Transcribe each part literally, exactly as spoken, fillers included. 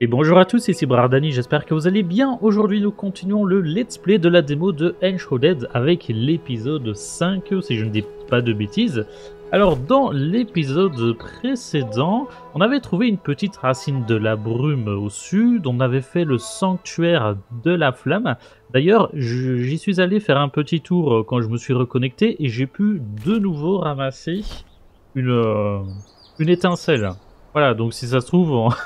Et bonjour à tous, ici Brardani, j'espère que vous allez bien. Aujourd'hui nous continuons le let's play de la démo de Enshrouded avec l'épisode cinq, si je ne dis pas de bêtises. Alors dans l'épisode précédent, on avait trouvé une petite racine de la brume au sud, on avait fait le sanctuaire de la flamme. D'ailleurs j'y suis allé faire un petit tour quand je me suis reconnecté et j'ai pu de nouveau ramasser une, euh, une étincelle. Voilà, donc si ça se trouve... On...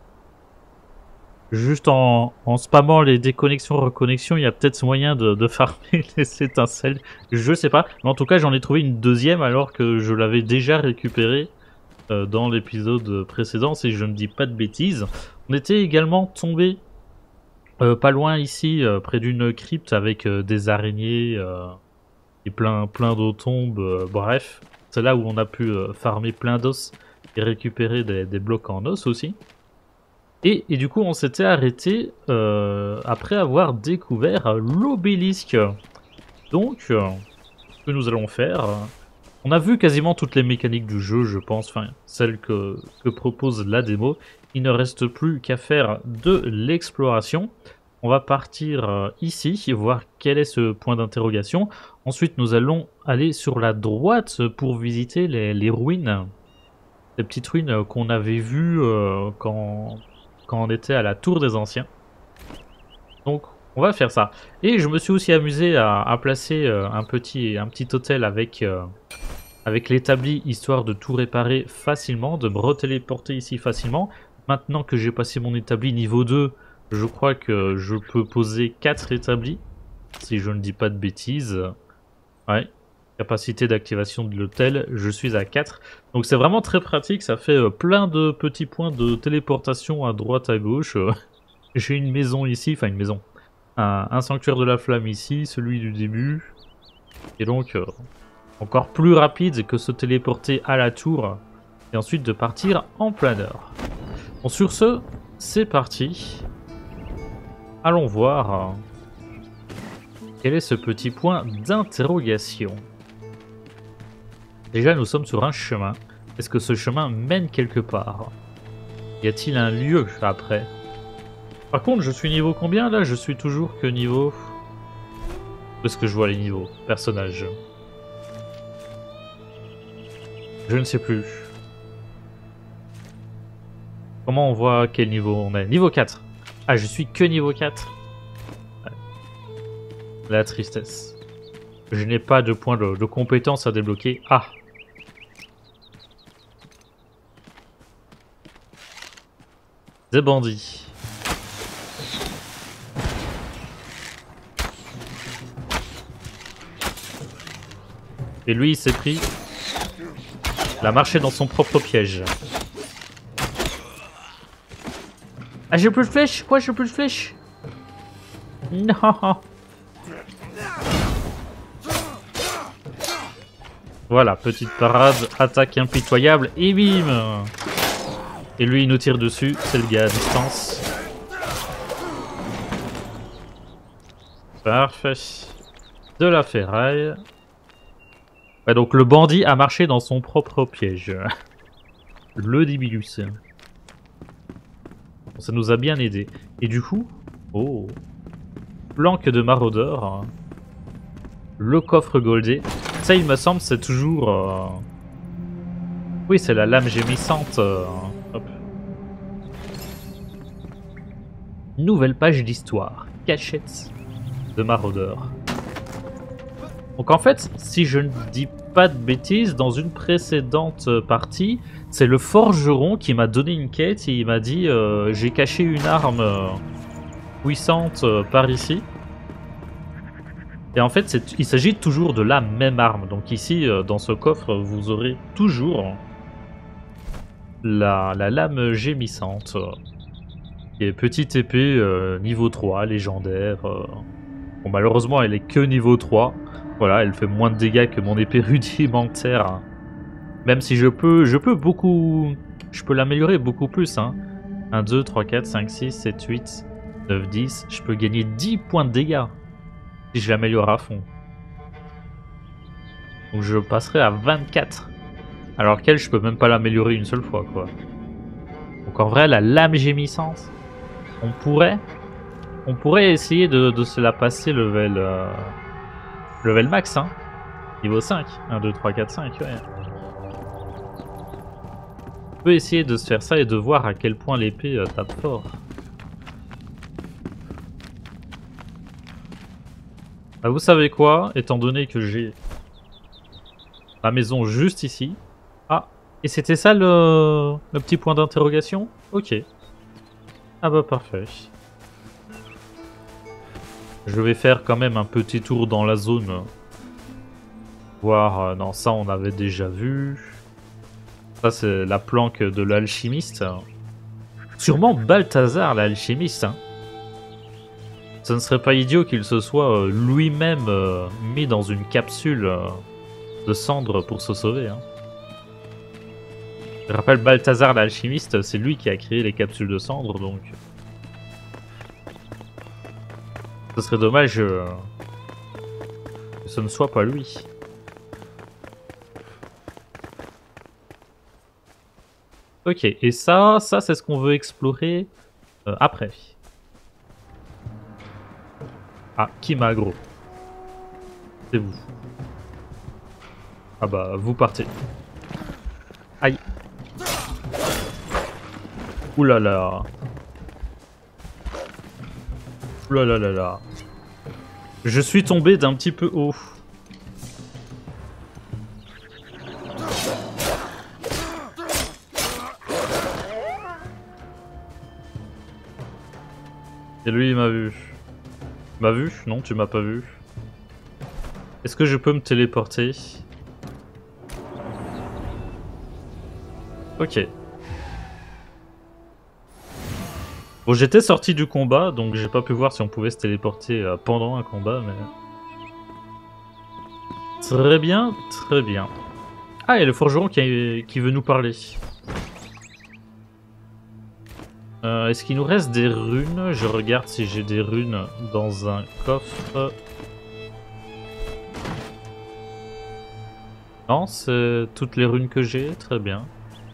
Juste en, en spammant les déconnexions, reconnexions, il y a peut-être moyen de, de farmer les étincelles. Je sais pas. Mais en tout cas, j'en ai trouvé une deuxième alors que je l'avais déjà récupérée euh, dans l'épisode précédent, si je ne dis pas de bêtises. On était également tombé euh, pas loin ici, euh, près d'une crypte avec euh, des araignées euh, et plein, plein d'eau tombes. Euh, bref, c'est là où on a pu euh, farmer plein d'os et récupérer des, des blocs en os aussi. Et, et du coup, on s'était arrêté euh, après avoir découvert l'obélisque. Donc, euh, ce que nous allons faire, euh, on a vu quasiment toutes les mécaniques du jeu, je pense, enfin, celles que, que propose la démo. Il ne reste plus qu'à faire de l'exploration. On va partir euh, ici, voir quel est ce point d'interrogation. Ensuite, nous allons aller sur la droite pour visiter les, les ruines. Les petites ruines qu'on avait vues euh, quand... quand on était à la tour des anciens. Donc on va faire ça. Et je me suis aussi amusé à, à placer euh, un, petit, un petit hôtel avec, euh, avec l'établi, histoire de tout réparer facilement, de me retéléporter ici facilement. Maintenant que j'ai passé mon établi niveau deux, je crois que je peux poser quatre établis, si je ne dis pas de bêtises. Ouais. Capacité d'activation de l'hôtel, je suis à quatre. Donc c'est vraiment très pratique, ça fait euh, plein de petits points de téléportation à droite à gauche. Euh, J'ai une maison ici, enfin une maison. Un, un sanctuaire de la flamme ici, celui du début. Et donc euh, encore plus rapide que se téléporter à la tour. Et ensuite de partir en planeur. Bon, sur ce, c'est parti. Allons voir euh, quel est ce petit point d'interrogation. Déjà, nous sommes sur un chemin. Est-ce que ce chemin mène quelque part? Y a-t-il un lieu après? Par contre, je suis niveau combien là? Je suis toujours que niveau... Où est-ce que je vois les niveaux? Personnage. Je ne sais plus. Comment on voit quel niveau on est? Niveau quatre. Ah, je suis que niveau quatre. Ouais. La tristesse. Je n'ai pas de point de, de compétence à débloquer. Ah! Des bandits. Et lui, il s'est pris. Il a marché dans son propre piège. Ah, j'ai plus de flèches? Quoi, j'ai plus de flèches? Non! Voilà, petite parade, attaque impitoyable, et bim! Et lui, il nous tire dessus, c'est le gars à distance. Parfait. De la ferraille. Ouais, donc le bandit a marché dans son propre piège. Le Dibilus. Ça nous a bien aidé. Et du coup, oh, planque de maraudeur. Le coffre goldé. Ça, il me semble, c'est toujours... Euh... Oui, c'est la lame gémissante. Euh... Hop. Nouvelle page d'histoire. Cachette de maraudeur. Donc en fait, si je ne dis pas de bêtises, dans une précédente partie, c'est le forgeron qui m'a donné une quête et il m'a dit euh, j'ai caché une arme euh, puissante euh, par ici. Et en fait, il s'agit toujours de la même arme. Donc ici, euh, dans ce coffre, vous aurez toujours la, la lame gémissante. Euh, qui est petite épée euh, niveau trois, légendaire. Euh. Bon, malheureusement, elle est que niveau trois. Voilà, elle fait moins de dégâts que mon épée rudimentaire. Hein. Même si je peux, je peux beaucoup... Je peux l'améliorer beaucoup plus. Hein. un, deux, trois, quatre, cinq, six, sept, huit, neuf, dix. Je peux gagner dix points de dégâts. Si je l'améliore à fond. Donc je passerai à vingt-quatre. Alors qu'elle, je peux même pas l'améliorer une seule fois, quoi. Donc en vrai, la lame gémissante, On pourrait... On pourrait essayer de, de se la passer level... Euh, level max, hein. Niveau cinq. un, deux, trois, quatre, cinq, ouais. On peut essayer de se faire ça et de voir à quel point l'épée euh, tape fort. Ah, vous savez quoi? Étant donné que j'ai ma maison juste ici. Ah, et c'était ça le, le petit point d'interrogation? Ok. Ah bah parfait. Je vais faire quand même un petit tour dans la zone. Voir... Euh, non, ça on avait déjà vu. Ça c'est la planque de l'alchimiste. Sûrement Balthazar l'alchimiste. Hein. Ce ne serait pas idiot qu'il se soit euh, lui-même euh, mis dans une capsule euh, de cendres pour se sauver. Hein. Je rappelle, Balthazar l'alchimiste, c'est lui qui a créé les capsules de cendres, donc... Ce serait dommage euh, que ce ne soit pas lui. Ok, et ça, ça c'est ce qu'on veut explorer euh, après. Ah, qui m'a aggro? C'est vous. Ah bah, vous partez. Aïe. Ouh là là. Ouh là là là là. Je suis tombé d'un petit peu haut. Et lui, il m'a vu. M'a vu? Non, tu m'as pas vu. Est-ce que je peux me téléporter? Ok. Bon, j'étais sorti du combat, donc j'ai pas pu voir si on pouvait se téléporter euh, pendant un combat, mais... Très bien, très bien. Ah, et le forgeron qui, qui veut nous parler. Euh, Est-ce qu'il nous reste des runes? Je regarde si j'ai des runes dans un coffre. Non, c'est toutes les runes que j'ai, très bien.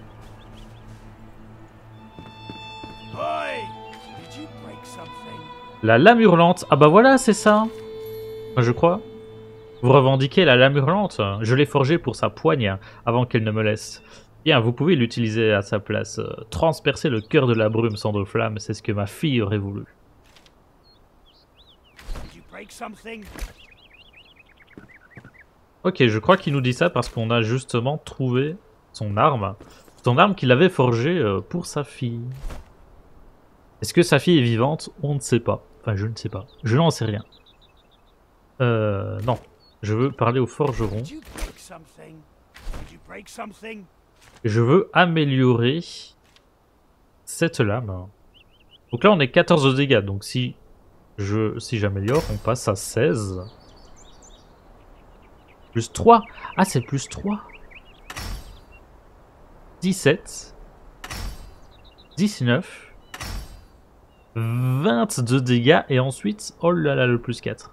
La lame hurlante, ah bah voilà, c'est ça. Je crois. Vous revendiquez la lame hurlante. Je l'ai forgée pour sa poigne avant qu'elle ne me laisse. Bien, vous pouvez l'utiliser à sa place. Transpercer le cœur de la brume sans de flamme, c'est ce que ma fille aurait voulu. Ok, je crois qu'il nous dit ça parce qu'on a justement trouvé son arme. Son arme qu'il avait forgée pour sa fille. Est-ce que sa fille est vivante? On ne sait pas. Enfin, je ne sais pas. Je n'en sais rien. Euh, non. Je veux parler au forgeron. Je veux améliorer cette lame. Donc là, on est quatorze de dégâts. Donc si je si j'améliore, on passe à seize. Plus trois. Ah, c'est plus trois. dix-sept. dix-neuf. vingt-deux dégâts. Et ensuite, oh là là, le plus quatre.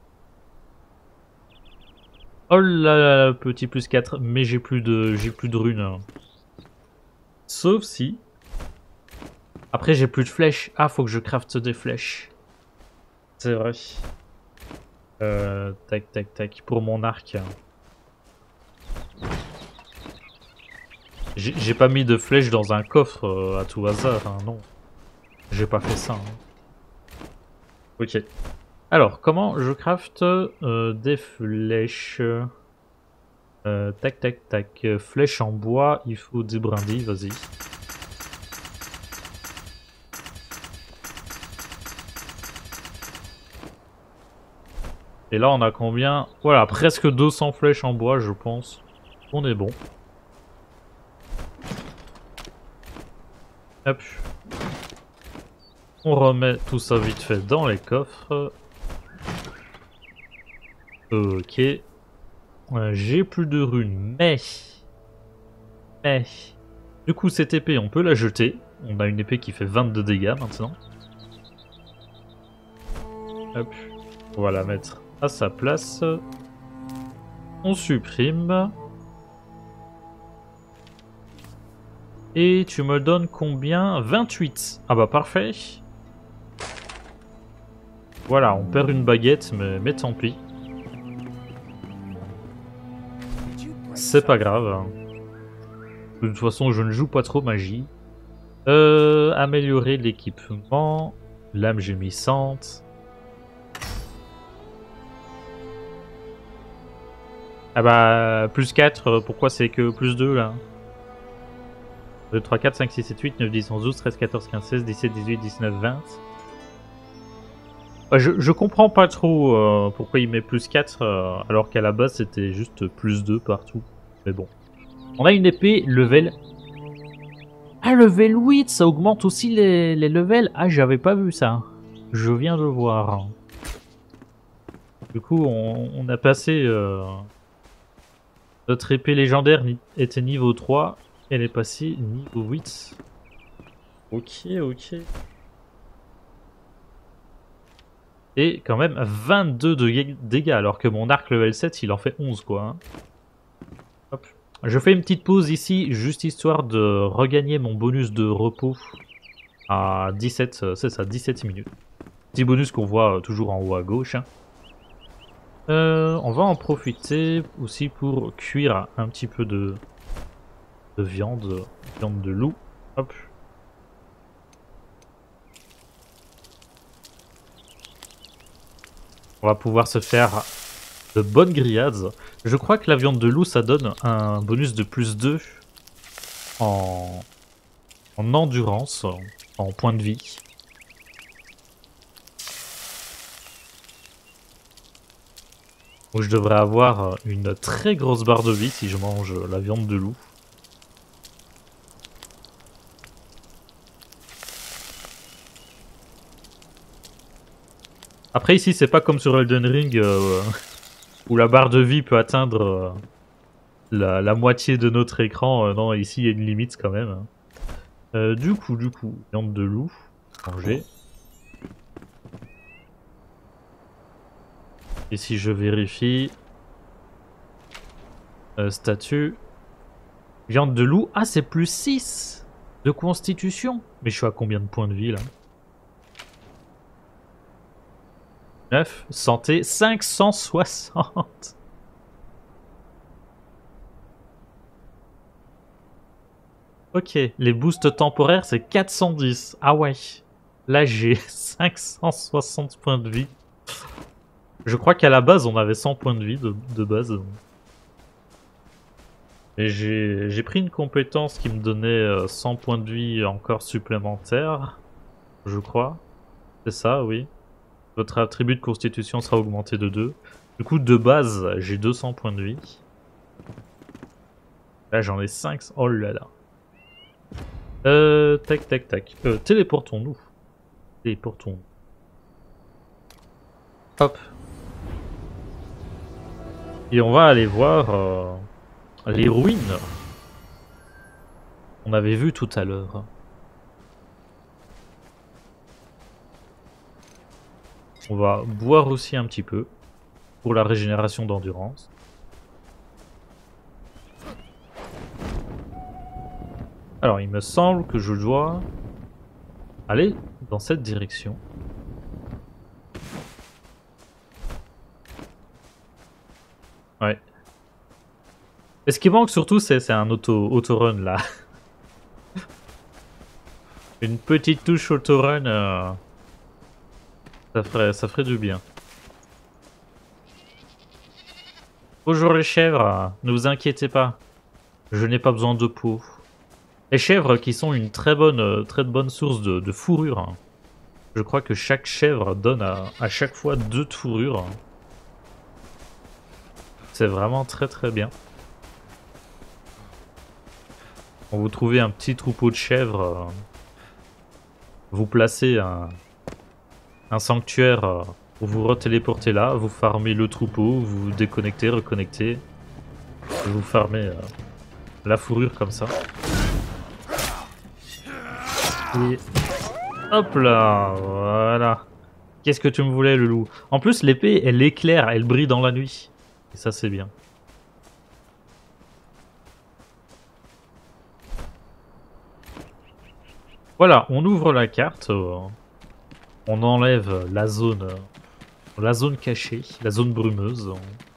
Oh là là, le petit plus quatre. Mais j'ai plus de j'ai plus de runes. Sauf si... Après, j'ai plus de flèches. Ah, faut que je crafte des flèches. C'est vrai. Euh, tac, tac, tac. Pour mon arc. J'ai pas mis de flèches dans un coffre euh, à tout hasard, hein, non. J'ai pas fait ça. Hein. Ok. Alors, comment je crafte euh, des flèches? euh, Tac, tac, tac. Flèches en bois, il faut des brindilles, vas-y. Et là, on a combien? Voilà, presque deux cents flèches en bois, je pense. On est bon. Hop. On remet tout ça vite fait dans les coffres. Ok. Euh, J'ai plus de runes, mais... Mais... Du coup, cette épée, on peut la jeter. On a une épée qui fait vingt-deux dégâts maintenant. Hop. On va la mettre à sa place. On supprime. Et tu me donnes combien? vingt-huit. Ah bah parfait. Voilà, on perd une baguette, mais, mais tant pis. C'est pas grave. De toute façon, je ne joue pas trop magie. Euh, améliorer l'équipement. Lame gémissante. Ah bah, plus quatre, pourquoi c'est que plus deux là? deux, trois, quatre, cinq, six, sept, huit, neuf, dix, onze, douze, treize, quatorze, quinze, seize, dix-sept, dix-huit, dix-neuf, vingt. Je, je comprends pas trop euh, pourquoi il met plus quatre euh, alors qu'à la base c'était juste plus deux partout. Mais bon. On a une épée level... Ah, level huit, ça augmente aussi les, les levels. Ah, j'avais pas vu ça. Je viens de voir. Du coup, on, on a passé... Euh... Notre épée légendaire était niveau trois. Elle est passée niveau huit. Ok, ok. Et quand même vingt-deux de dégâts, alors que mon arc level sept, il en fait onze, quoi. Hein. Hop. Je fais une petite pause ici, juste histoire de regagner mon bonus de repos à dix-sept, c'est ça, dix-sept minutes. Petit bonus qu'on voit toujours en haut à gauche. Hein. Euh, on va en profiter aussi pour cuire un petit peu de, de viande, viande de loup. Hop. On va pouvoir se faire de bonnes grillades. Je crois que la viande de loup, ça donne un bonus de plus deux en, en endurance, en point de vie. Donc je devrais avoir une très grosse barre de vie si je mange la viande de loup. Après ici, c'est pas comme sur Elden Ring euh, où la barre de vie peut atteindre euh, la, la moitié de notre écran. Euh, non, ici il y a une limite quand même. Hein. Euh, du coup, du coup, viande de loup, manger. Et si je vérifie, euh, statut, viande de loup, ah c'est plus six de constitution. Mais je suis à combien de points de vie là? neuf, santé, cinq cent soixante. Ok, les boosts temporaires c'est quatre cent dix. Ah ouais, là j'ai cinq cent soixante points de vie. Je crois qu'à la base on avait cent points de vie de, de base. Et j'ai pris une compétence qui me donnait cent points de vie encore supplémentaires. Je crois. C'est ça, oui. Votre attribut de constitution sera augmenté de deux. Du coup, de base, j'ai deux cents points de vie. Là, j'en ai cinq cents. Oh là là. Euh, tac, tac, tac. Euh, téléportons-nous. Téléportons-nous. Hop. Et on va aller voir euh, les ruines qu'on avait vues tout à l'heure. On va boire aussi un petit peu pour la régénération d'endurance. Alors, il me semble que je dois aller dans cette direction. Ouais. Et ce qui manque surtout, c'est un auto, auto-run là. Une petite touche auto-run, euh, ça, ferait, ça ferait du bien. Bonjour les chèvres, ne vous inquiétez pas. Je n'ai pas besoin de peau. Les chèvres qui sont une très bonne, très bonne source de, de fourrure. Je crois que chaque chèvre donne à, à chaque fois deux de fourrure. C'est vraiment très très bien. Quand vous trouvez un petit troupeau de chèvres, vous placez un, un sanctuaire où vous retéléportez là, vous farmez le troupeau, vous vous déconnectez, reconnectez, et vous farmez euh, la fourrure comme ça. Et hop là, voilà. Qu'est-ce que tu me voulais, le loup? En plus, l'épée, elle éclaire, elle brille dans la nuit. Et ça, c'est bien. Voilà, on ouvre la carte. On enlève la zone La zone cachée, la zone brumeuse.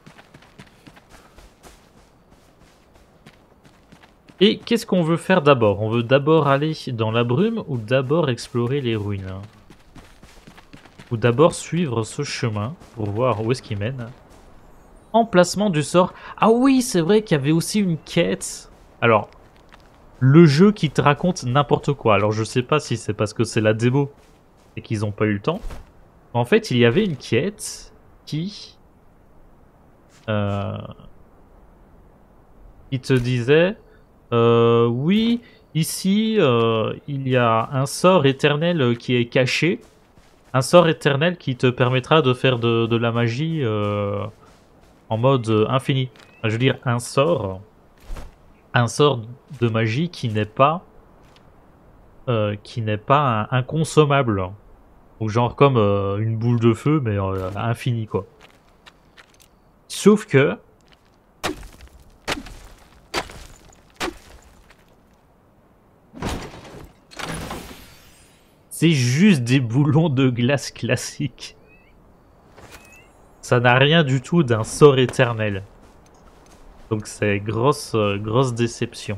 Et qu'est-ce qu'on veut faire d'abord? On veut d'abord aller dans la brume ou d'abord explorer les ruines? Ou d'abord suivre ce chemin pour voir où est-ce qu'il mène? Emplacement du sort. Ah oui, c'est vrai qu'il y avait aussi une quête. Alors, le jeu qui te raconte n'importe quoi. Alors je sais pas si c'est parce que c'est la démo et qu'ils n'ont pas eu le temps. En fait, il y avait une quête qui... Euh, qui te disait... Euh, oui, ici, euh, il y a un sort éternel qui est caché. Un sort éternel qui te permettra de faire de, de la magie euh, en mode infini. Enfin, je veux dire, un sort... Un sort de magie qui n'est pas... Euh, qui n'est pas un, inconsommable. Ou genre comme euh, une boule de feu, mais euh, infini, quoi. Sauf que... c'est juste des boulons de glace classiques. Ça n'a rien du tout d'un sort éternel. Donc c'est grosse, euh, grosse déception.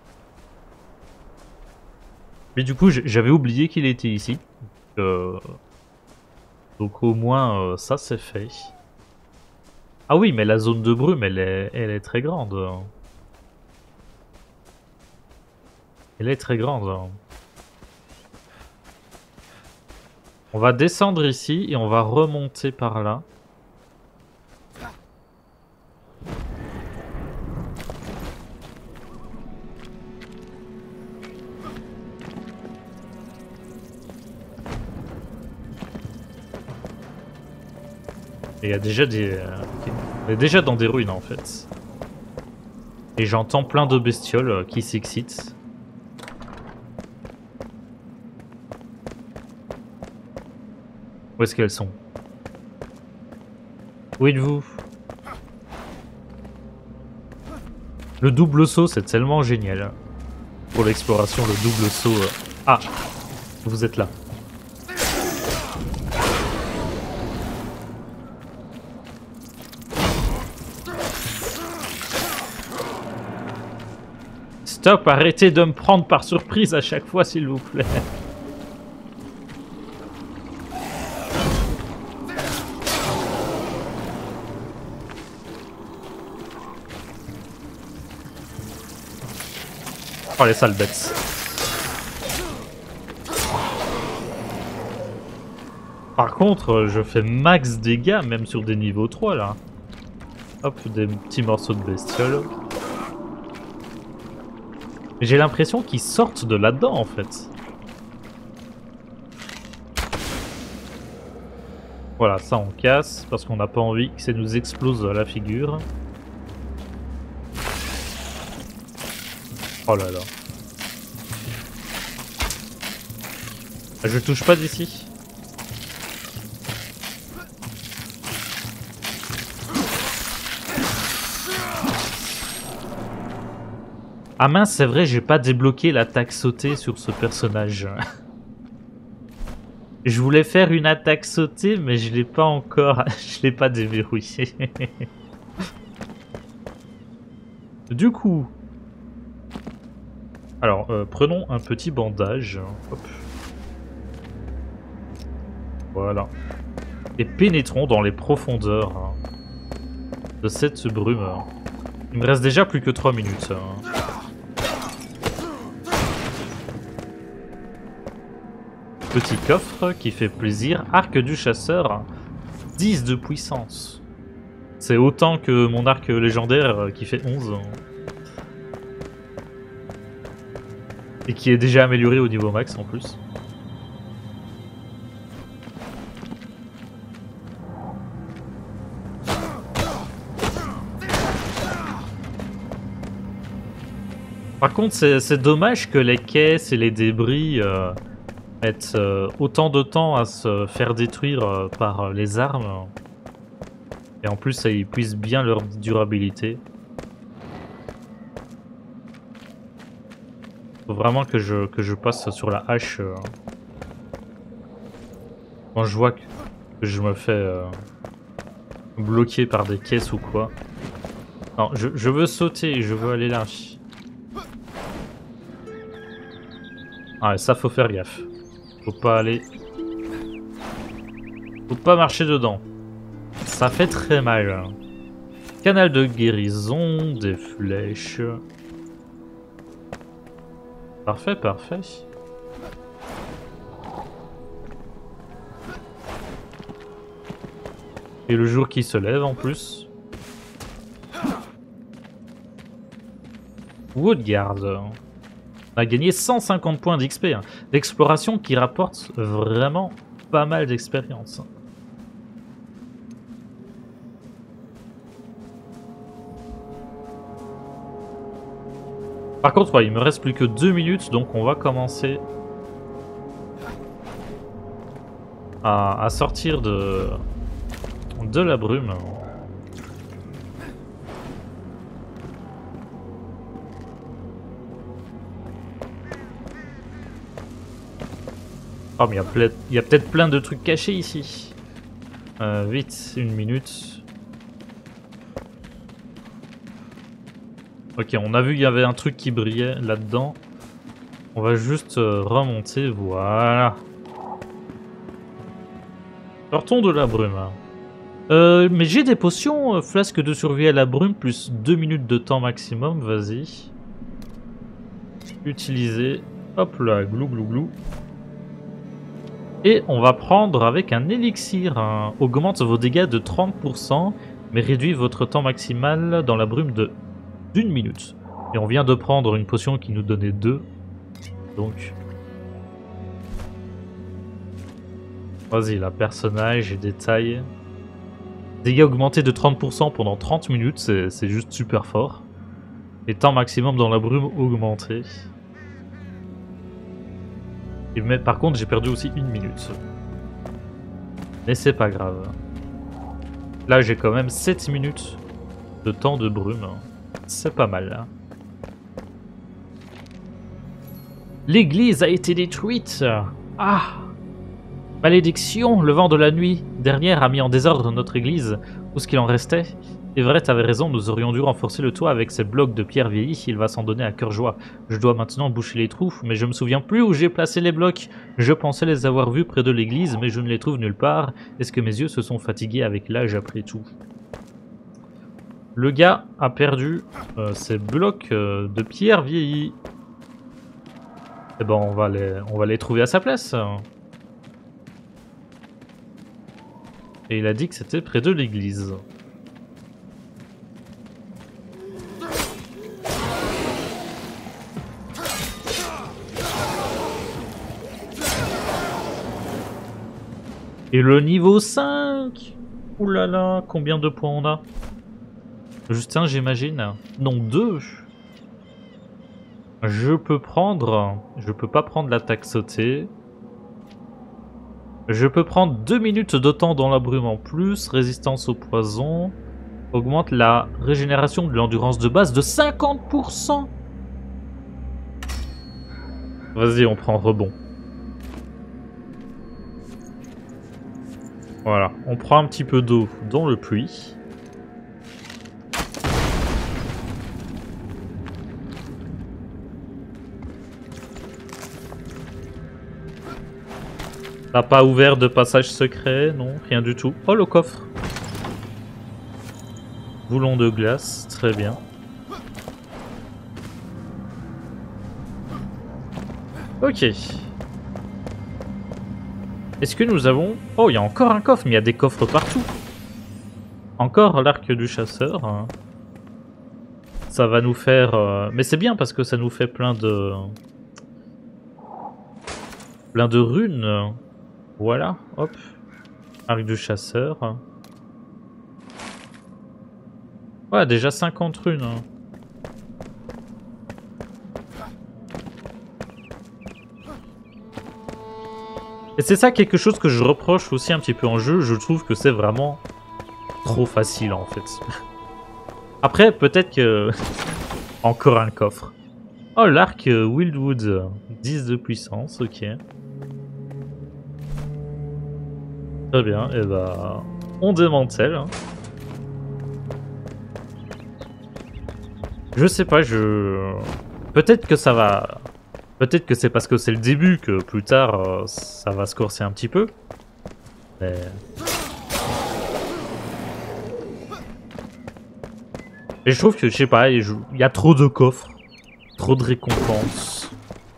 Mais du coup, j'avais oublié qu'il était ici. Euh... Donc au moins, euh, ça c'est fait. Ah oui, mais la zone de brume, elle est, elle est très grande. Elle est très grande. On va descendre ici et on va remonter par là. Et il y a déjà des... Euh, on est déjà dans des ruines en fait. Et j'entends plein de bestioles euh, qui s'excitent. Où est-ce qu'elles sont? Où êtes-vous? Le double saut, c'est tellement génial. Pour l'exploration, le double saut... Euh... Ah! Vous êtes là. Stop, arrêtez de me prendre par surprise à chaque fois, s'il vous plaît. Oh, les sales bêtes. Par contre, je fais max dégâts, même sur des niveaux trois, là. Hop, des petits morceaux de bestioles. J'ai l'impression qu'ils sortent de là-dedans, en fait. Voilà, ça on casse, parce qu'on n'a pas envie que ça nous explose la figure. Oh là là. Je touche pas d'ici. Ah mince, c'est vrai, j'ai pas débloqué l'attaque sautée sur ce personnage. Je voulais faire une attaque sautée, mais je l'ai pas encore... je l'ai pas déverrouillé. Du coup... Alors, euh, prenons un petit bandage. Hop. Voilà. Et pénétrons dans les profondeurs hein, de cette brume. Il me reste déjà plus que trois minutes. Hein. Petit coffre qui fait plaisir. Arc du chasseur. dix de puissance. C'est autant que mon arc légendaire qui fait onze. Et qui est déjà amélioré au niveau max en plus. Par contre, c'est dommage que les caisses et les débris euh, mettent euh, autant de temps à se faire détruire euh, par euh, les armes. Et en plus, ça épuise bien leur durabilité. Faut vraiment que je, que je passe sur la hache. Euh, quand je vois que... Je me fais euh, bloquer par des caisses ou quoi. Non, je, je veux sauter, je veux aller là. Ah, ça faut faire gaffe. Faut pas aller... Faut pas marcher dedans. Ça fait très mal. Canal de guérison, des flèches. Parfait, parfait. Et le jour qui se lève en plus. Woodguard. On a gagné cent cinquante points d'X P. Hein. L'exploration qui rapporte vraiment pas mal d'expérience. Par contre, ouais, il me reste plus que deux minutes, donc on va commencer à, à sortir de, de la brume. Oh, mais il y a, a peut-être plein de trucs cachés ici. Euh, vite, une minute. Ok, on a vu qu'il y avait un truc qui brillait là-dedans. On va juste euh, remonter, voilà. Sortons de la brume. Euh, mais j'ai des potions, euh, flasque de survie à la brume, plus deux minutes de temps maximum, vas-y. Utiliser. Hop là, glou glou glou. Et on va prendre avec un élixir. Hein. Augmente vos dégâts de trente pour cent, mais réduit votre temps maximal dans la brume de d'une minute. Et on vient de prendre une potion qui nous donnait deux. Donc... Vas-y, là, personnage et détails. Dégâts augmentés de trente pour cent pendant trente minutes, c'est juste super fort. Et temps maximum dans la brume augmenté. Et mais, par contre, j'ai perdu aussi une minute. Mais c'est pas grave. Là, j'ai quand même sept minutes de temps de brume. C'est pas mal, là. L'église a été détruite. Ah! Malédiction, le vent de la nuit dernière a mis en désordre notre église, tout ce qu'il en restait. Et vrai, t'avais raison, nous aurions dû renforcer le toit avec ces blocs de pierre vieillis, il va s'en donner à cœur joie. Je dois maintenant boucher les trous, mais je me souviens plus où j'ai placé les blocs. Je pensais les avoir vus près de l'église, mais je ne les trouve nulle part. Est-ce que mes yeux se sont fatigués avec l'âge après tout? Le gars a perdu euh, ses blocs euh, de pierre vieillis. Eh ben, on va les, on va les trouver à sa place. Et il a dit que c'était près de l'église. Et le niveau cinq. Ouh là là, combien de points on a? Juste un, j'imagine. Non, deux. Je peux prendre... Je peux pas prendre l'attaque sautée. Je peux prendre deux minutes de temps dans la brume en plus. Résistance au poison. Augmente la régénération de l'endurance de base de cinquante pour cent. Vas-y, on prend rebond. Voilà, on prend un petit peu d'eau dans le puits. T'as pas ouvert de passage secret? Non, rien du tout. Oh, le coffre. Boulon de glace, très bien. Ok. Est-ce que nous avons... Oh, il y a encore un coffre, mais il y a des coffres partout. Encore l'arc du chasseur. Ça va nous faire... Euh... Mais c'est bien parce que ça nous fait plein de... Plein de runes. Voilà, hop. Arc du chasseur. Ouais, déjà cinquante runes. Et c'est ça quelque chose que je reproche aussi un petit peu en jeu. Je trouve que c'est vraiment trop facile en fait. Après, peut-être que... Encore un coffre. Oh, l'arc Wildwood. dix de puissance, ok. Très bien, et bah on démantèle. Hein. Je sais pas, je... Peut-être que ça va... Peut-être que c'est parce que c'est le début que plus tard euh, ça va se corser un petit peu. Mais... Et je trouve que, je sais pas, il y a trop de coffres. Trop de récompenses.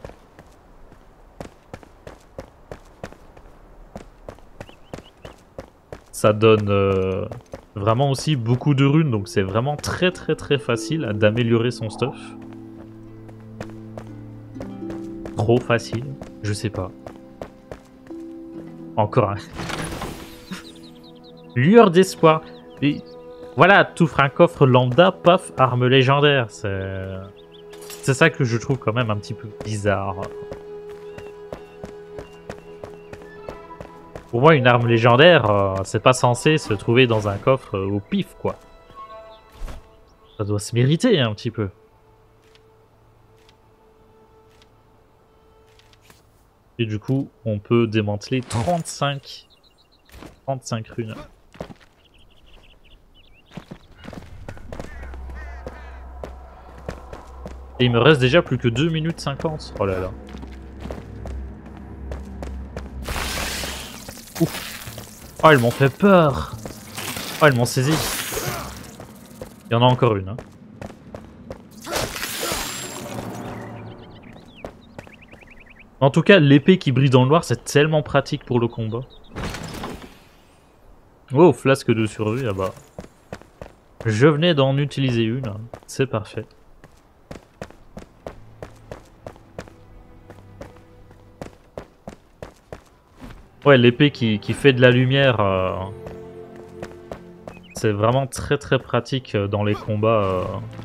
Ça donne euh, vraiment aussi beaucoup de runes, donc c'est vraiment très très très facile d'améliorer son stuff. Trop facile, je sais pas. Encore un. Lueur d'espoir. Et voilà, t'ouvres un coffre lambda, paf, arme légendaire. C'est c'est ça que je trouve quand même un petit peu bizarre. Pour moi, une arme légendaire, euh, c'est pas censé se trouver dans un coffre euh, au pif, quoi. Ça doit se mériter un petit peu. Et du coup, on peut démanteler trente-cinq, trente-cinq runes. Et il me reste déjà plus que deux minutes cinquante. Oh là là. Ouf. Oh, elles m'ont fait peur. Oh, elles m'ont saisi. Il y en a encore une. Hein. En tout cas, l'épée qui brille dans le noir, c'est tellement pratique pour le combat. Oh, flasque de survie, ah bah. Je venais d'en utiliser une. Hein. C'est parfait. Ouais, l'épée qui, qui fait de la lumière, euh, c'est vraiment très très pratique dans les combats euh,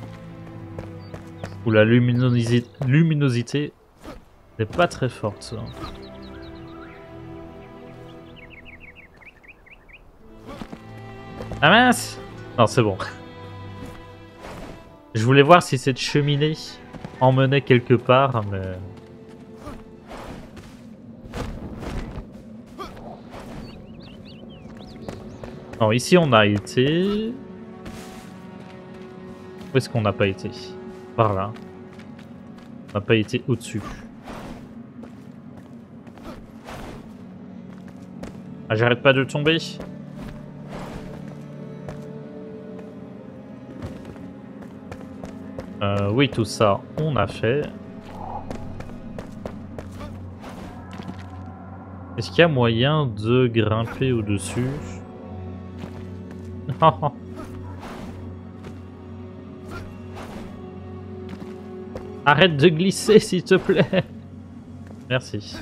où la luminosi luminosité n'est pas très forte. Ah mince! Non, c'est bon. Je voulais voir si cette cheminée emmenait quelque part, mais... Non, ici on a été... Où est-ce qu'on n'a pas été? Par là. On n'a pas été au-dessus. Ah, j'arrête pas de tomber. Euh, oui, tout ça, on a fait. Est-ce qu'il y a moyen de grimper au-dessus? Arrête de glisser, s'il te plaît. Merci.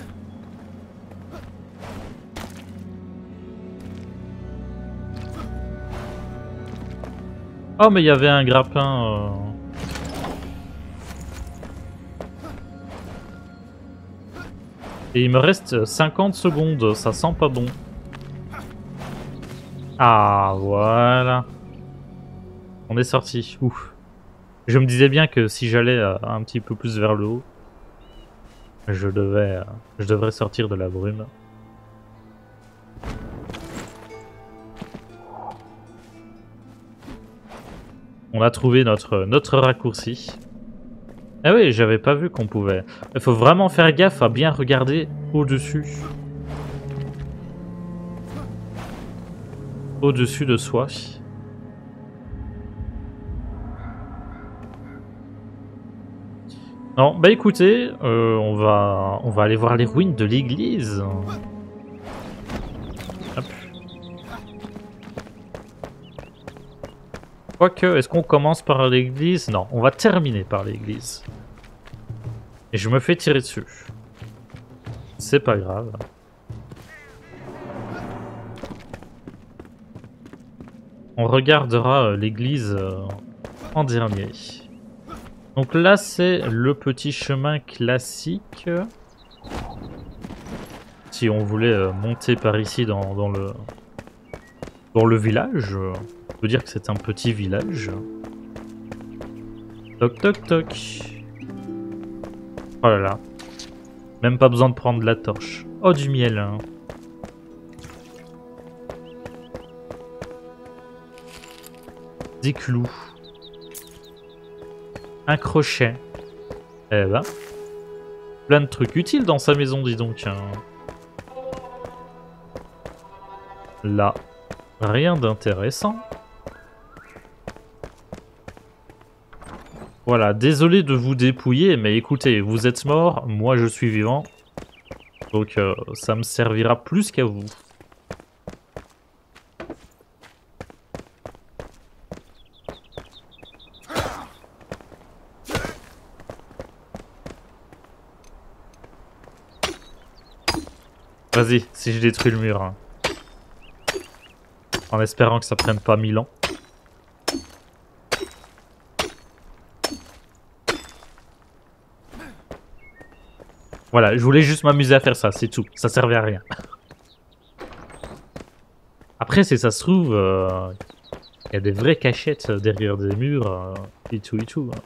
Oh, mais il y avait un grappin. Euh... Et il me reste cinquante secondes, ça sent pas bon. Ah, voilà. On est sorti. Ouf. Je me disais bien que si j'allais euh, un petit peu plus vers le haut, je devais, euh, je devrais sortir de la brume. On a trouvé notre, notre raccourci. Ah oui, j'avais pas vu qu'on pouvait. Il faut vraiment faire gaffe à bien regarder au-dessus. Au-dessus de soi. Non, bah écoutez, euh, on va on va aller voir les ruines de l'église. Hop. Quoique, est-ce qu'on commence par l'église? Non, on va terminer par l'église. Et je me fais tirer dessus. C'est pas grave. On regardera l'église en dernier. Donc là, c'est le petit chemin classique. Si on voulait monter par ici dans, dans, le, dans le village, on peut dire que c'est un petit village. Toc toc toc. Oh là là. Même pas besoin de prendre la torche. Oh, du miel. Hein. Des clous. Un crochet. Eh ben. Plein de trucs utiles dans sa maison, dis donc. Hein. Là. Rien d'intéressant. Voilà, désolé de vous dépouiller, mais écoutez, vous êtes mort, moi je suis vivant. Donc euh, ça me servira plus qu'à vous. Vas-y, si je détruis le mur. Hein. En espérant que ça prenne pas mille ans. Voilà, je voulais juste m'amuser à faire ça, c'est tout. Ça servait à rien. Après, si ça se trouve, il euh, y a des vraies cachettes derrière des murs euh, et tout et tout. Hein.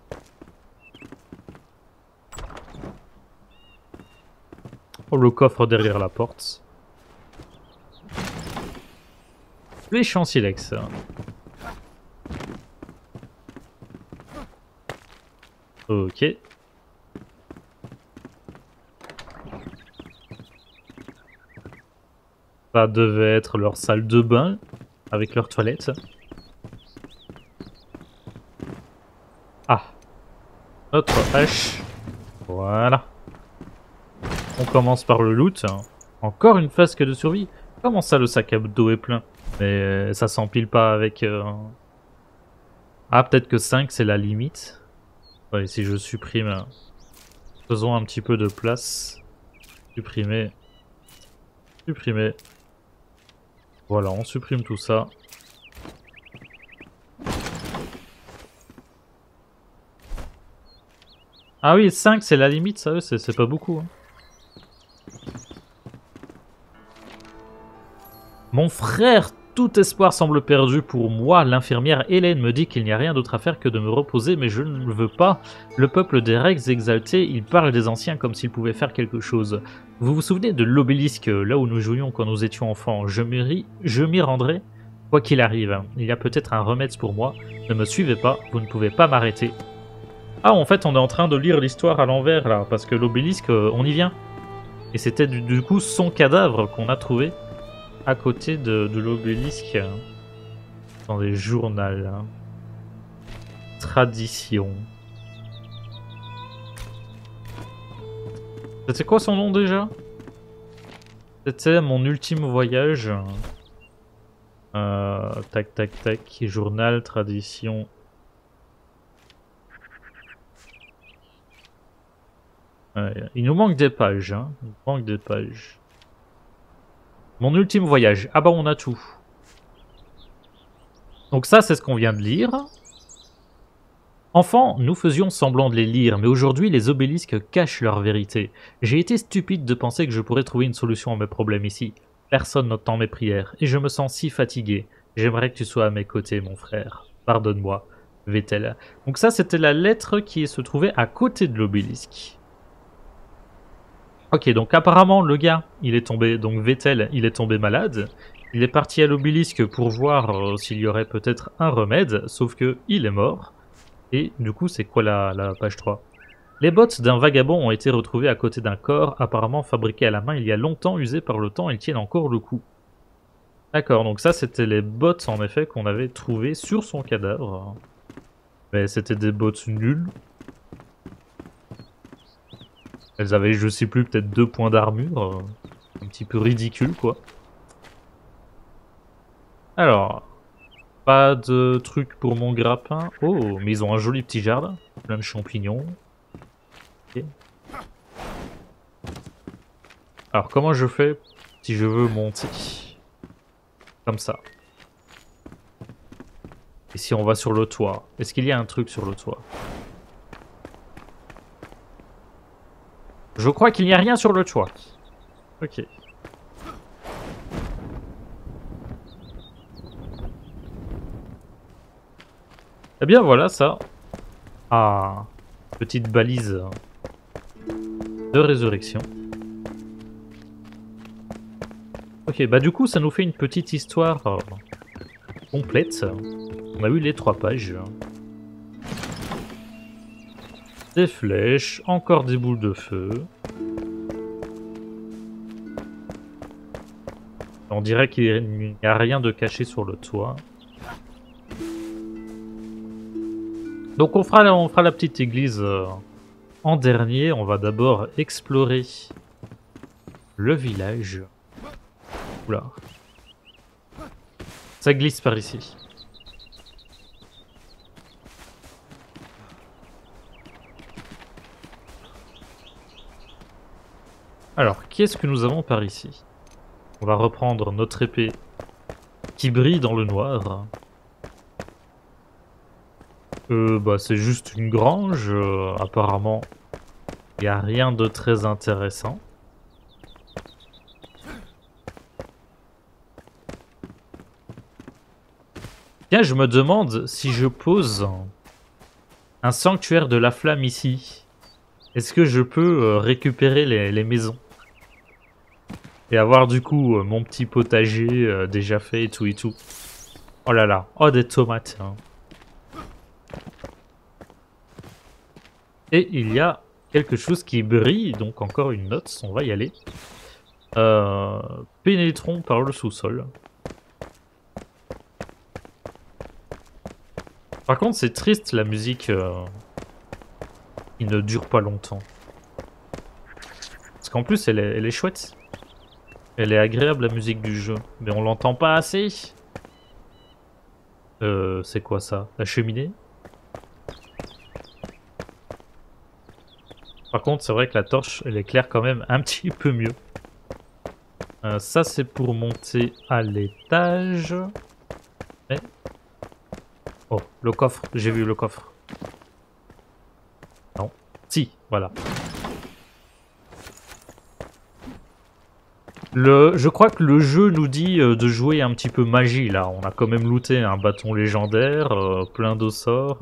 Oh, le coffre derrière la porte. Les champs silex. Ok. Ça devait être leur salle de bain avec leur toilette. Ah. Notre hache. Voilà. On commence par le loot. Encore une flasque de survie. Comment ça, le sac à dos est plein? Mais ça s'empile pas avec... Euh... Ah, peut-être que cinq, c'est la limite. Ouais, si je supprime... Faisons un petit peu de place. Supprimer. Supprimer. Voilà, on supprime tout ça. Ah oui, cinq, c'est la limite, ça, c'est pas beaucoup. Hein. Mon frère, tout espoir semble perdu pour moi. L'infirmière Hélène me dit qu'il n'y a rien d'autre à faire que de me reposer, mais je ne le veux pas. Le peuple des Rex exalté, il parle des anciens comme s'ils pouvaient faire quelque chose. Vous vous souvenez de l'obélisque, là où nous jouions quand nous étions enfants? Je m'y rendrai, quoi qu'il arrive. Il y a peut-être un remède pour moi. Ne me suivez pas, vous ne pouvez pas m'arrêter. Ah, en fait, on est en train de lire l'histoire à l'envers, là, parce que l'obélisque, on y vient. Et c'était du, du coup son cadavre qu'on a trouvé à côté de, de l'obélisque. Dans les journaux. Hein. Tradition. C'était quoi son nom déjà? C'était mon ultime voyage. Euh, tac, tac, tac. Journal, tradition. Ouais, il nous manque des pages. Hein. Il nous manque des pages. Mon ultime voyage. Ah bah on a tout. Donc ça, c'est ce qu'on vient de lire. Enfant, nous faisions semblant de les lire, mais aujourd'hui, les obélisques cachent leur vérité. J'ai été stupide de penser que je pourrais trouver une solution à mes problèmes ici. Personne n'entend mes prières, et je me sens si fatigué. J'aimerais que tu sois à mes côtés, mon frère. Pardonne-moi, Vettel. Donc ça, c'était la lettre qui se trouvait à côté de l'obélisque. Ok, donc apparemment, le gars, il est tombé, donc Vettel, il est tombé malade. Il est parti à l'obélisque pour voir euh, s'il y aurait peut-être un remède, sauf que il est mort. Et du coup, c'est quoi la, la page trois? Les bottes d'un vagabond ont été retrouvées à côté d'un corps, apparemment fabriqué à la main il y a longtemps, usé par le temps, elles tiennent encore le coup. D'accord, donc ça c'était les bottes en effet qu'on avait trouvées sur son cadavre. Mais c'était des bottes nulles. Elles avaient, je sais plus, peut-être deux points d'armure. Un petit peu ridicule quoi. Alors... Pas de truc pour mon grappin. Oh, mais ils ont un joli petit jardin. Plein de champignons. Okay. Alors, comment je fais si je veux monter? Comme ça. Et si on va sur le toit? Est-ce qu'il y a un truc sur le toit? Je crois qu'il n'y a rien sur le toit. Ok. Eh bien voilà ça. Ah, petite balise de résurrection. Ok, bah du coup ça nous fait une petite histoire complète. On a eu les trois pages. Des flèches, encore des boules de feu. On dirait qu'il n'y a rien de caché sur le toit. Donc on fera, on fera la petite église euh, en dernier. On va d'abord explorer le village. Oula. Ça glisse par ici. Alors, qu'est-ce que nous avons par ici? On va reprendre notre épée qui brille dans le noir. Euh, bah, c'est juste une grange. Euh, apparemment, il n'y a rien de très intéressant. Tiens, je me demande si je pose un sanctuaire de la flamme ici. Est-ce que je peux euh, récupérer les, les maisons? Et avoir du coup euh, mon petit potager euh, déjà fait et tout et tout. Oh là là, oh des tomates. Hein. Et il y a quelque chose qui brille, donc encore une note, on va y aller. Euh, pénétrons par le sous-sol. Par contre, c'est triste la musique euh, qui ne dure pas longtemps. Parce qu'en plus, elle est, elle est chouette. Elle est agréable la musique du jeu, mais on l'entend pas assez. Euh, c'est quoi ça? La cheminée? Par contre, c'est vrai que la torche, elle éclaire quand même un petit peu mieux. Euh, ça, c'est pour monter à l'étage. Mais... Oh, le coffre. J'ai vu le coffre. Non. Si, voilà. Le, je crois que le jeu nous dit euh, de jouer un petit peu magie, là. On a quand même looté un bâton légendaire, euh, plein de sorts.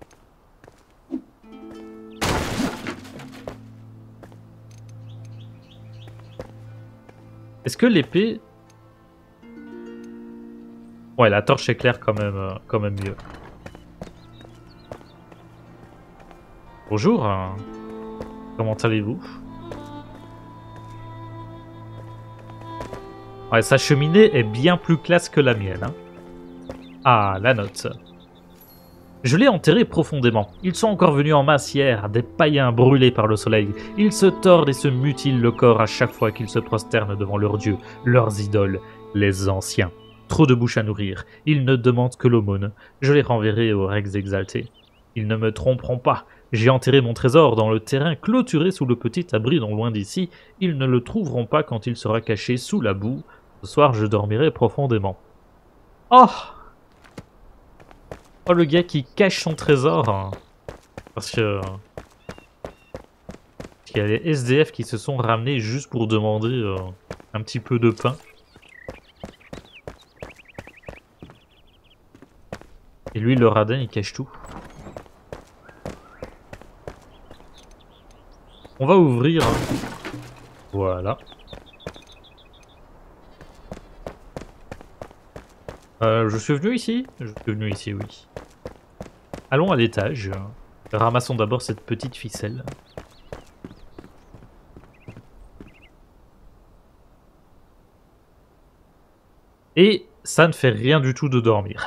Est-ce que l'épée... Ouais, la torche éclaire quand même, euh, quand même mieux. Bonjour. Hein. Comment allez-vous? Ouais, sa cheminée est bien plus classe que la mienne. Hein. Ah, la note. Je l'ai enterré profondément. Ils sont encore venus en masse hier, des païens brûlés par le soleil. Ils se tordent et se mutilent le corps à chaque fois qu'ils se prosternent devant leurs dieux, leurs idoles, les anciens. Trop de bouches à nourrir. Ils ne demandent que l'aumône. Je les renverrai aux Rex exaltés. Ils ne me tromperont pas. J'ai enterré mon trésor dans le terrain clôturé sous le petit abri non loin d'ici. Ils ne le trouveront pas quand il sera caché sous la boue. Ce soir, je dormirai profondément. Oh! Oh, le gars qui cache son trésor. Hein. Parce que... Parce qu'il y a les S D F qui se sont ramenés juste pour demander euh, un petit peu de pain. Et lui, le radin, il cache tout. On va ouvrir. Voilà. Euh, je suis venu ici? Je suis venu ici, oui. Allons à l'étage. Ramassons d'abord cette petite ficelle. Et ça ne fait rien du tout de dormir.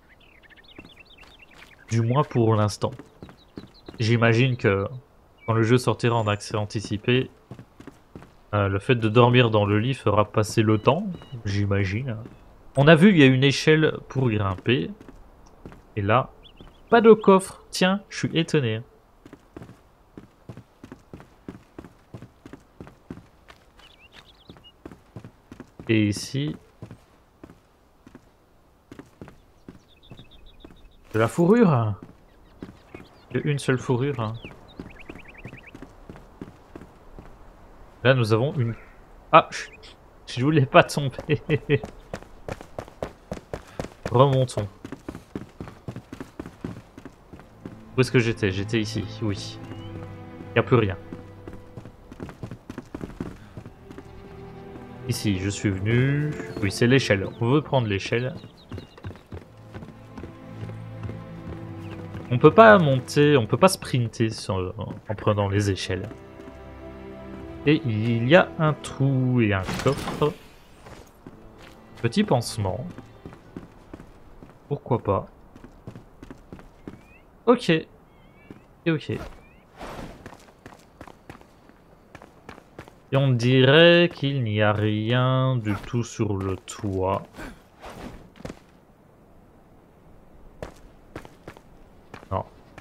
Du moins pour l'instant. J'imagine que quand le jeu sortira en accès anticipé, euh, le fait de dormir dans le lit fera passer le temps, j'imagine. On a vu, il y a une échelle pour grimper. Et là, pas de coffre. Tiens, je suis étonné. Et ici... de la fourrure. De une seule fourrure. Hein. Là, nous avons une... Ah, je voulais pas tomber. Remontons. Où est-ce que j'étais? J'étais ici, oui. Il n'y a plus rien. Ici, je suis venu... Oui, c'est l'échelle. On veut prendre l'échelle. On peut pas monter, on peut pas sprinter sur, en prenant les échelles. Et il y a un trou et un coffre. Petit pansement. Pourquoi pas. Ok. Et ok. Et on dirait qu'il n'y a rien du tout sur le toit. Non.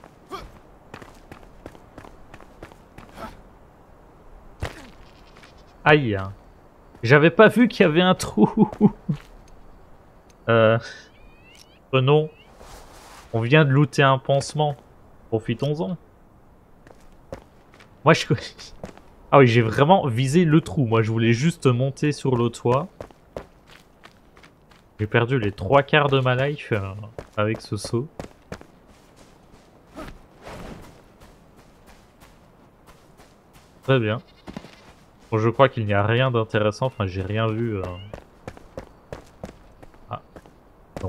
Aïe. J'avais pas vu qu'il y avait un trou. euh... Non. On vient de looter un pansement. Profitons-en. Moi je... Ah oui, j'ai vraiment visé le trou. Moi je voulais juste monter sur le toit. J'ai perdu les trois quarts de ma life euh, avec ce saut. Très bien. Bon, je crois qu'il n'y a rien d'intéressant. Enfin, j'ai rien vu. Euh... Ah. Non.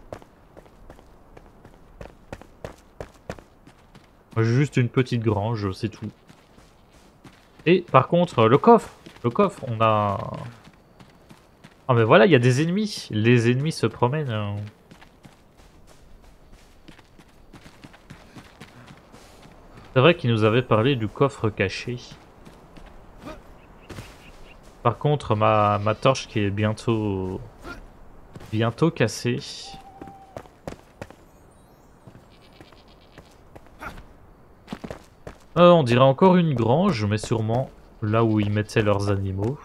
Juste une petite grange, c'est tout. Et par contre, le coffre. Le coffre, on a... Ah mais voilà, il y a des ennemis. Les ennemis se promènent. C'est vrai qu'il nous avait parlé du coffre caché. Par contre, ma, ma torche qui est bientôt... Bientôt cassée. Euh, on dirait encore une grange, mais sûrement là où ils mettaient leurs animaux.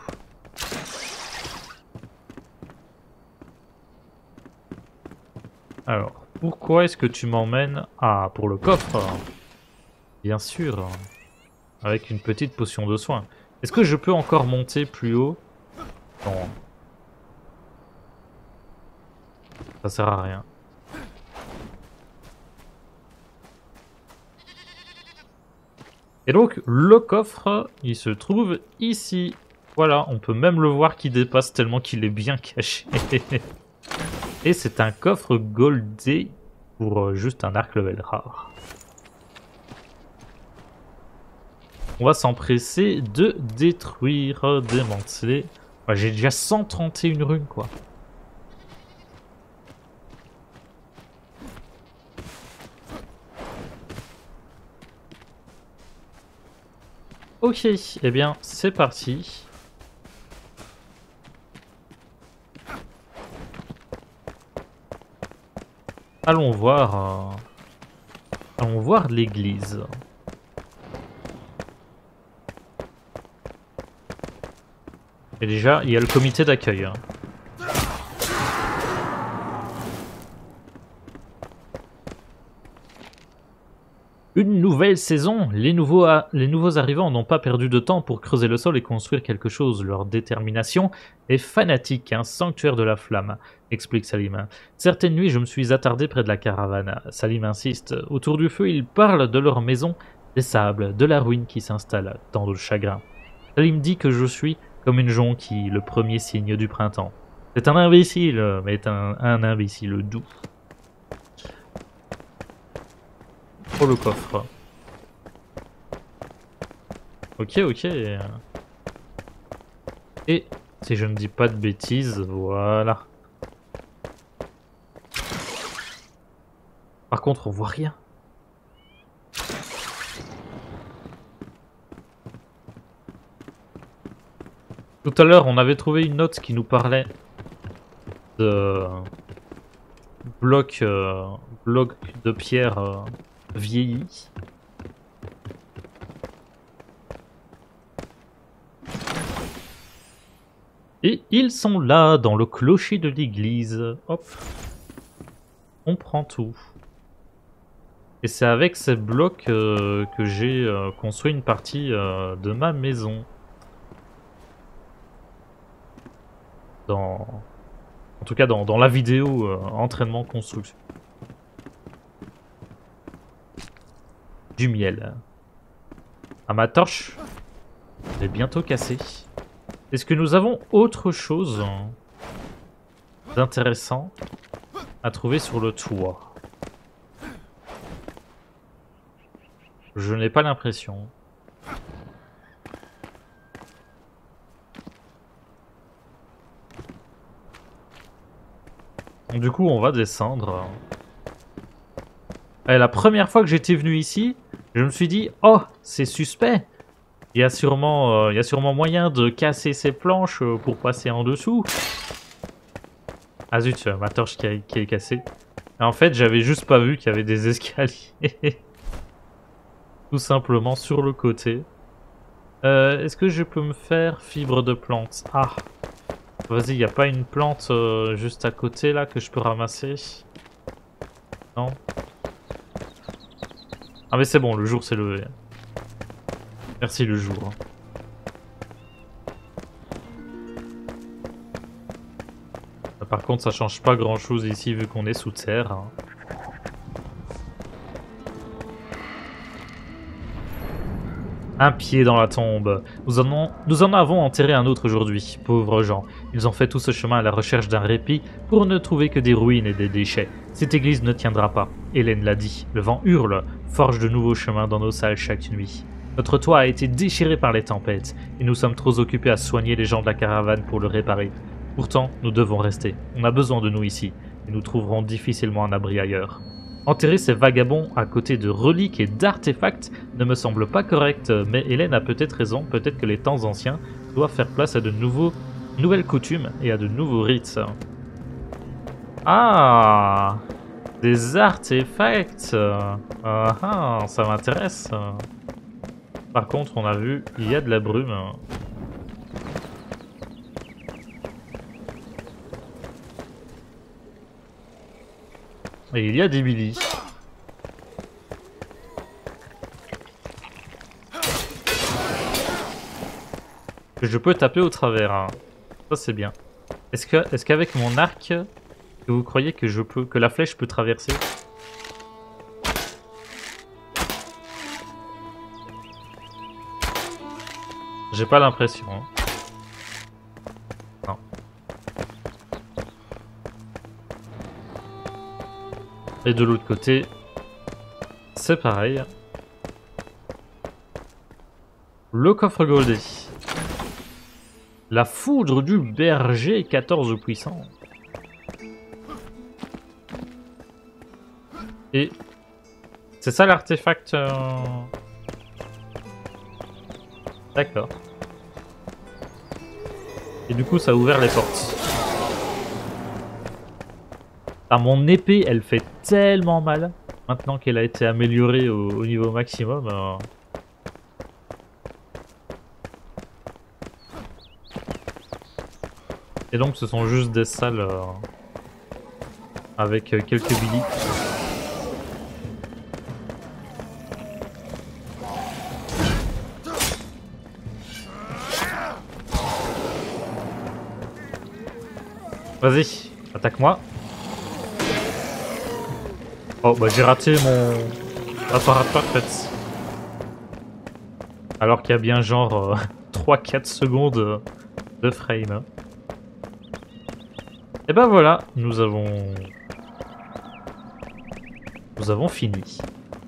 Alors, pourquoi est-ce que tu m'emmènes... Ah, pour le coffre. Bien sûr. Avec une petite potion de soin. Est-ce que je peux encore monter plus haut? Non. Ça sert à rien. Et donc, le coffre, il se trouve ici. Voilà, on peut même le voir qui dépasse tellement qu'il est bien caché. Et c'est un coffre goldé pour juste un arc level rare. On va s'empresser de détruire, démanteler. Ouais, j'ai déjà cent trente et une runes, quoi. Ok, eh bien, c'est parti. Allons voir... Euh... Allons voir l'église. Et déjà, il y a le comité d'accueil. Hein. Une nouvelle saison. Les nouveaux, les nouveaux arrivants n'ont pas perdu de temps pour creuser le sol et construire quelque chose. Leur détermination est fanatique. Un sanctuaire de la flamme, explique Salim. Certaines nuits, je me suis attardé près de la caravane. Salim insiste. Autour du feu, ils parlent de leur maison, des sables, de la ruine qui s'installe, tant de chagrin. Salim dit que je suis comme une jonquille, le premier signe du printemps. C'est un imbécile, mais un, un imbécile doux. Oh, le coffre. Ok, ok. Et si je ne dis pas de bêtises, voilà. Par contre, on voit rien. Tout à l'heure, on avait trouvé une note qui nous parlait de blocs, euh, blocs de pierre euh, vieillis. Et ils sont là, dans le clocher de l'église. Hop. On prend tout. Et c'est avec ces blocs euh, que j'ai euh, construit une partie euh, de ma maison. Dans... En tout cas dans, dans la vidéo euh, entraînement construction. Du miel. Ah, ma torche elle est bientôt cassée. Est-ce que nous avons autre chose d'intéressant à trouver sur le toit? Je n'ai pas l'impression. Du coup, on va descendre. Et la première fois que j'étais venu ici, je me suis dit, oh, c'est suspect. Il y a sûrement, euh, il y a sûrement moyen de casser ces planches pour passer en dessous. Ah zut, ma torche qui, a, qui est cassée. Et en fait, j'avais juste pas vu qu'il y avait des escaliers. Tout simplement sur le côté. Euh, Est-ce que je peux me faire fibre de plante? Ah, vas-y, il n'y a pas une plante euh, juste à côté là que je peux ramasser? Non? Ah mais c'est bon, le jour s'est levé. Merci le jour. Par contre, ça change pas grand chose ici vu qu'on est sous terre. Hein. Un pied dans la tombe. Nous en, ont, nous en avons enterré un autre aujourd'hui. Pauvres gens. Ils ont fait tout ce chemin à la recherche d'un répit pour ne trouver que des ruines et des déchets. Cette église ne tiendra pas. Hélène l'a dit. Le vent hurle, forge de nouveaux chemins dans nos salles chaque nuit. Notre toit a été déchiré par les tempêtes et nous sommes trop occupés à soigner les gens de la caravane pour le réparer. Pourtant, nous devons rester. On a besoin de nous ici, et nous trouverons difficilement un abri ailleurs. Enterrer ces vagabonds à côté de reliques et d'artefacts ne me semble pas correct, mais Hélène a peut-être raison, peut-être que les temps anciens doivent faire place à de nouveaux, nouvelles coutumes et à de nouveaux rites. Ah, des artefacts. Ah ah, ça m'intéresse. Par contre, on a vu, il y a de la brume. Et il y a des Billy. Que je peux taper au travers. Hein. Ça c'est bien. Est-ce que, est-ce qu'avec mon arc, vous croyez que je peux, que la flèche peut traverser? J'ai pas l'impression. Hein. Non. Et de l'autre côté, c'est pareil. Le coffre goldé. La foudre du berger, quatorze puissant. Et c'est ça l'artefact. Euh... D'accord. Et du coup, ça a ouvert les portes. Ah, mon épée, elle fait tellement mal. Maintenant qu'elle a été améliorée au, au niveau maximum. Euh... Et donc, ce sont juste des salles euh, avec euh, quelques billy. Vas-y, attaque-moi. Oh, bah j'ai raté mon apparat parfait. Alors qu'il y a bien genre euh, trois quatre secondes de frame. Et ben voilà, nous avons... Nous avons fini.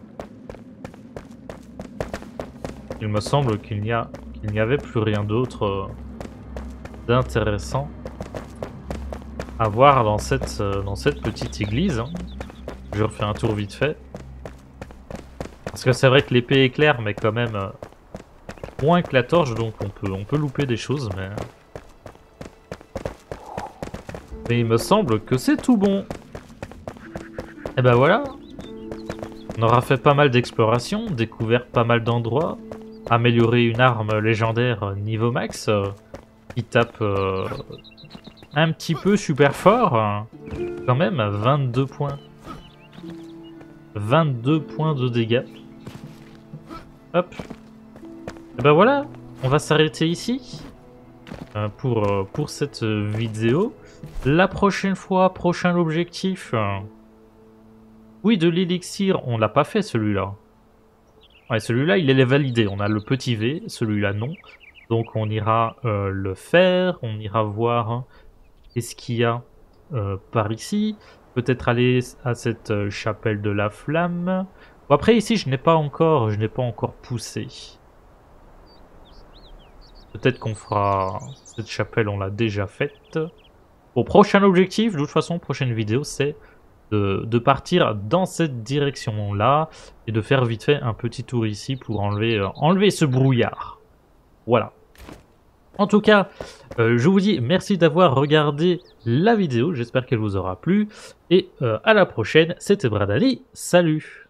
Il me semble qu'il n'y a... qu'il n'y avait plus rien d'autre euh, d'intéressant à voir dans cette, euh, dans cette petite église. Hein. Je refais un tour vite fait. Parce que c'est vrai que l'épée est claire, mais quand même euh, moins que la torche, donc on peut, on peut louper des choses, mais... Mais il me semble que c'est tout bon. Et ben voilà. On aura fait pas mal d'exploration, découvert pas mal d'endroits, amélioré une arme légendaire niveau max, euh, qui tape euh, un petit peu super fort. Hein. Quand même, vingt-deux points. vingt-deux points de dégâts. Hop. Et ben voilà, on va s'arrêter ici euh, pour, euh, pour cette vidéo. La prochaine fois, prochain objectif. Euh... Oui, de l'élixir, on l'a pas fait celui-là. Ouais, celui-là, il est validé. On a le petit V, celui-là non. Donc on ira euh, le faire, on ira voir hein, qu'est-ce qu'il y a euh, par ici. Peut-être aller à cette euh, chapelle de la flamme. Bon, après ici, je n'ai pas encore, je n'ai pas encore poussé. Peut-être qu'on fera cette chapelle, on l'a déjà faite. Au prochain objectif, de toute façon, prochaine vidéo, c'est de, de partir dans cette direction-là et de faire vite fait un petit tour ici pour enlever, euh, enlever ce brouillard. Voilà. En tout cas, euh, je vous dis merci d'avoir regardé la vidéo, j'espère qu'elle vous aura plu, et euh, à la prochaine, c'était Bradali, salut!